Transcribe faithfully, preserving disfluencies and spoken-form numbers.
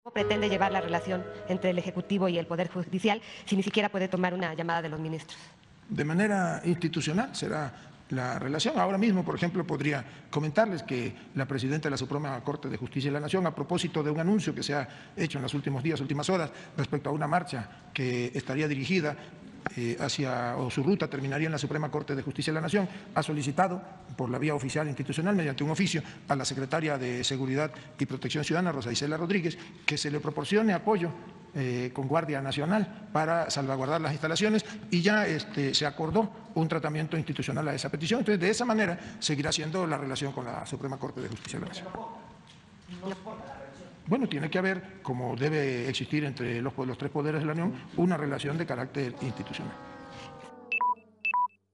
pretende llevar la relación entre el Ejecutivo y el Poder Judicial si ni siquiera puede tomar una llamada de los ministros? De manera institucional será la relación. Ahora mismo, por ejemplo, podría comentarles que la presidenta de la Suprema Corte de Justicia de la Nación, a propósito de un anuncio que se ha hecho en los últimos días, últimas horas, respecto a una marcha que estaría dirigida Eh, hacia, o su ruta terminaría en la Suprema Corte de Justicia de la Nación, ha solicitado por la vía oficial institucional, mediante un oficio, a la Secretaria de Seguridad y Protección Ciudadana, Rosa Isela Rodríguez, que se le proporcione apoyo eh, con Guardia Nacional para salvaguardar las instalaciones, y ya este, se acordó un tratamiento institucional a esa petición. Entonces, de esa manera seguirá siendo la relación con la Suprema Corte de Justicia de la Nación. Bueno, tiene que haber, como debe existir entre los, los tres poderes de la Unión, una relación de carácter institucional.